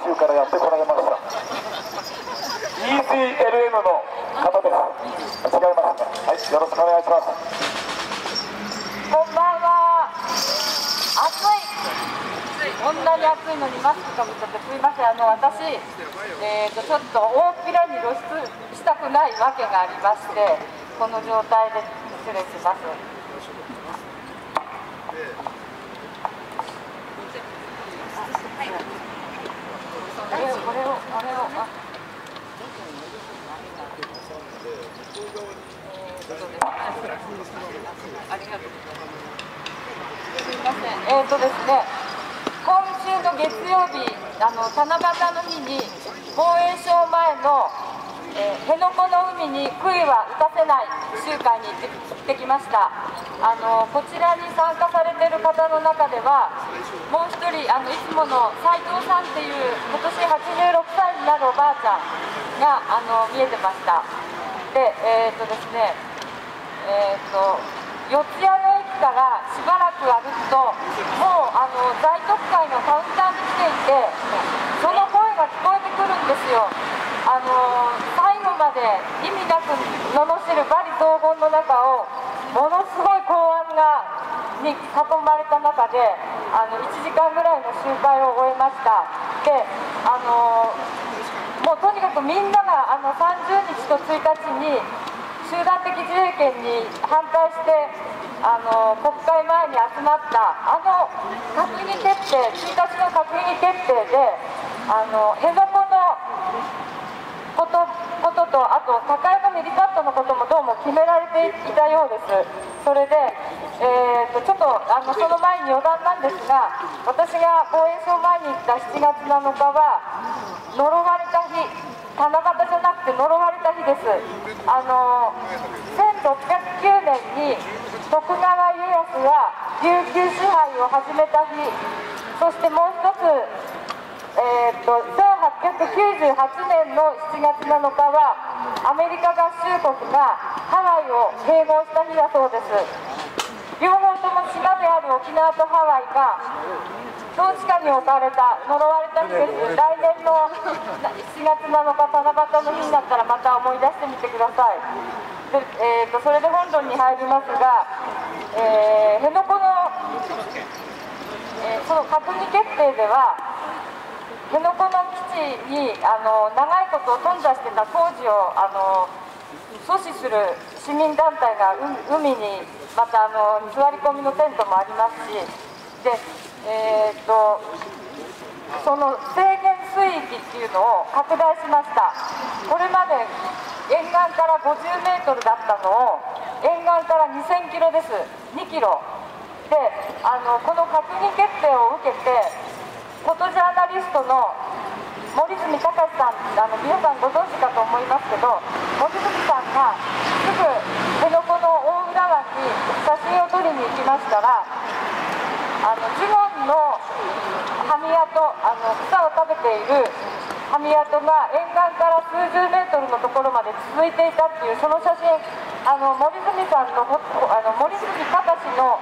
州からやってこられました EasyLM の方です。違いますね。はい、よろしくお願いします。 こんばんは。暑い。こんなに暑いのにマスクかぶっちゃってすいません。私、ちょっと大っぴらに露出したくないわけがありまして、この状態で失礼します。これをありがとうございます。すみません。ですね、今週の月曜日、七夕の日に防衛省前の、辺野古の海に杭は打たせない集会に行ってきました。こちらに参加されている方の中では、もう一人、いつもの斉藤さんっていう、今年86歳になるおばあちゃんが見えてました。で、ですね、四谷の駅からしばらく歩くと、もう大特会のカウンターに来ていて、その声が聞こえてくるんですよ。最後まで意味なく罵る罵詈雑言の中を、ものすごい公安に囲まれた中で、1時間ぐらいの集会を終えました。で、もうとにかくみんなが30日と1日に、集団的自衛権に反対して国会前に集まった閣議決定、1日の閣議決定で辺野古のことと、あと高山ヘリパッドのこともどうも決められていたようです。それで、ちょっとその前に余談なんですが、私が防衛省前に行った7月7日は呪われた日、七夕じゃなくて呪われた日です。1609年に徳川家康が琉球支配を始めた日、そしてもう一つ、1898年の7月7日はアメリカ合衆国がハワイを併合した日だそうです。両方とも島である沖縄とハワイが統治下に置かれた呪われた日です。来年の7月7日七夕の日になったらまた思い出してみてください。で、それで本論に入りますが、辺野古の、その閣議決定では辺野古の基地に長いこと頓挫してた工事を阻止する市民団体が海にまた座り込みのテントもありますし、でその制限水域っていうのを拡大しました。これまで沿岸から50メートルだったのを沿岸から2000キロです。2キロでこの閣議決定を受けてフォトジャーナリストの森住隆さん、皆さんご存知かと思いますけど、森住さんがすぐ辺野古の大浦湾に写真を撮りに行きましたら、ジュゴンのはみ跡、草を食べているはみ跡が沿岸から数十メートルのところまで続いていたっていう、その写真、森住さんの森住隆の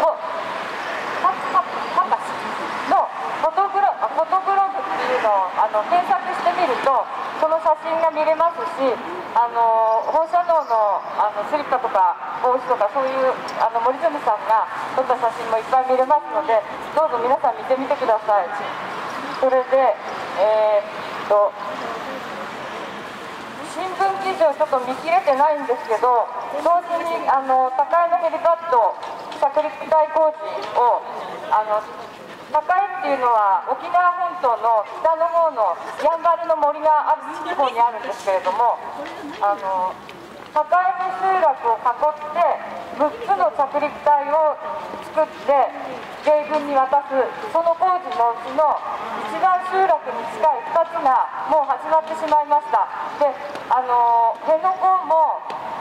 フォトブログっていうのを検索してみるとその写真が見れますし、放射能のスリッパとか帽子とかそういう森住さんが撮った写真もいっぱい見れますので、どうぞ皆さん見てみてください。それで新聞記事をちょっと見切れてないんですけど、同時に高江のヘリパッド着陸隊工事を高江っていうのは沖縄本島の北の方のやんばるの森がある地方にあるんですけれども、高江の集落を囲って6つの着陸隊を作って米軍に渡す、その工事のうちの一番集落に近い2つがもう始まってしまいました。で、辺野古も、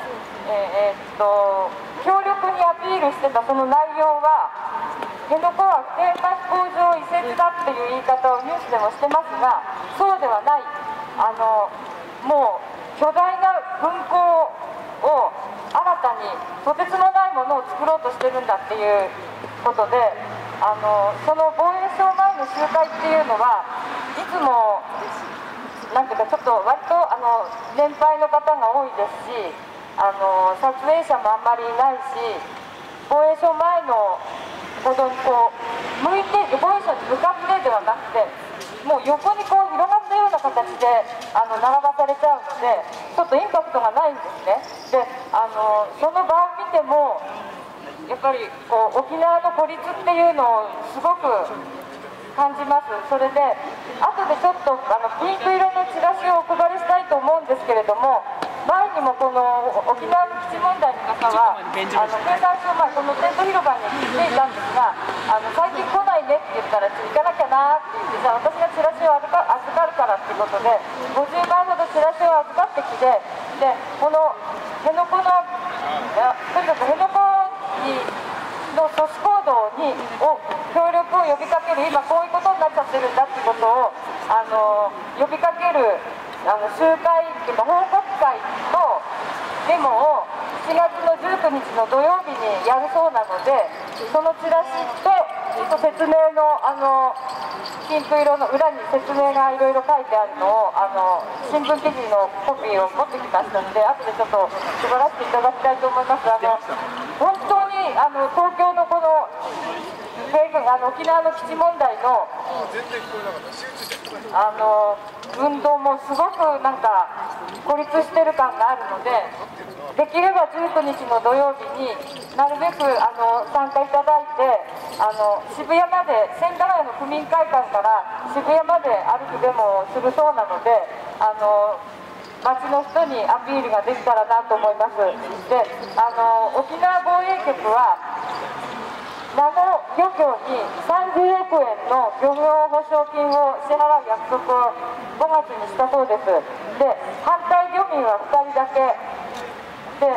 強力にアピールしてたその内容は、辺野古は普天間飛行場移設だっていう言い方をニュースでもしてますが、そうではない。もう巨大な軍港を新たにとてつもないものを作ろうとしてるんだっていうことで、その防衛省前の集会っていうのはいつもなんていうかちょっと割と年配の方が多いですし、撮影者もあんまりいないし、防衛省前の歩道にこう向いて防衛省に向かってではなくて、もう横にこう広がったような形で並ばされちゃうので、ちょっとインパクトがないんですね。でその場を見てもやっぱりこう沖縄の孤立っていうのをすごく感じます。それで後でちょっとピンク色のチラシをお配りしたいと思うんですけれども、前にもこの沖縄の基地問題の方は経産省前このテント広場に来ていたんですが、最近来ないねって言ったら行かなきゃなって言って、じゃあ私がチラシを預かるからっていうことで50枚ほどチラシを預かってきて、でこの辺野古のとにかく辺野古の阻止行動に協力を呼びかける、今こういうことになっちゃってるんだってことを呼びかける集会っていうか報告会のデモを7月の19日の土曜日にやるそうなので、そのチラシとちょっと説明のピンク色の裏に説明がいろいろ書いてあるのを新聞記事のコピーを持ってきましたので、後でちょっと配らせていただきたいと思います。本当に東京のこの沖縄の基地問題の運動もすごくなんか孤立してる感があるので、できれば19日の土曜日になるべく参加いただいて、渋谷まで千駄ヶ谷の区民会館から渋谷まで歩くデモをするそうなので、街の人にアピールができたらなと思います。で沖縄防衛局は名護漁協に30億円の漁業保証金を支払う約束を5月にしたそうです。で反対漁民は2人だけで、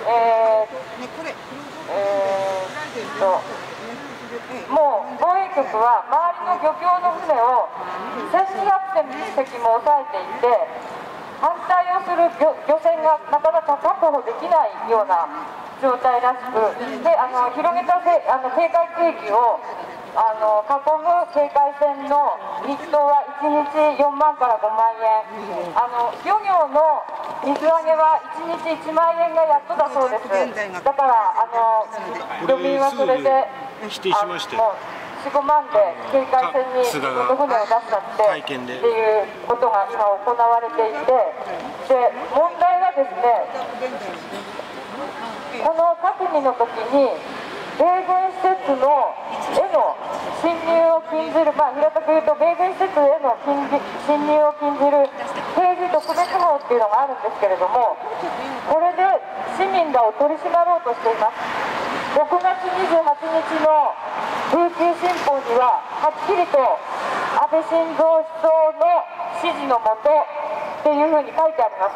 もう防衛局は周りの漁協の船を1200隻も抑えていて、反対をする漁船がなかなか確保できないような状態らしく、で広げた警戒区域を囲む警戒線の日当は1日4万から5万円、漁業の水揚げは1日1万円がやっとだそうです。だから漁民はそれで否定しまして、 もう4、5万で警戒線に船を出したっていうことが今行われていて、で問題はですね、この閣議の時に米軍施設への侵入を禁じる、平たく言うと米軍施設への侵入を禁じる刑事特別法っていうのがあるんですけれども、これで市民らを取り締まろうとしています。6月28日の琉球新報にははっきりと安倍晋三首相の指示のもとっていうふうに書いてあります。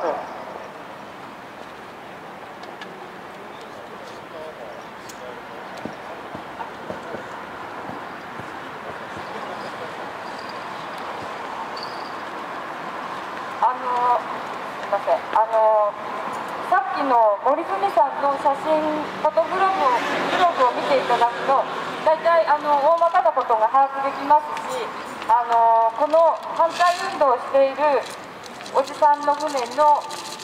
すいません、さっきの森澄さんの写真フォトブログを見ていただくと大体大まかなことが把握できますし、この反対運動をしているおじさんの船の、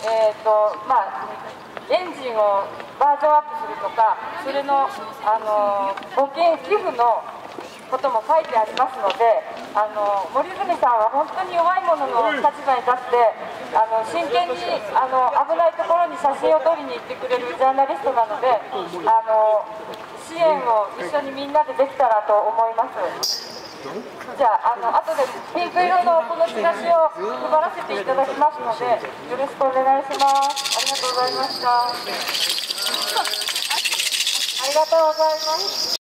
エンジンをバージョンアップするとか、それの、募金寄付のことも書いてありますので、森澄さんは本当に弱い者の立場に立って真剣に危ないところに写真を撮りに行ってくれるジャーナリストなので、支援を一緒にみんなでできたらと思います。じゃあ後でピンク色のこのチラシを配らせていただきますので、よろしくお願いします。ありがとうございました。ありがとうございます。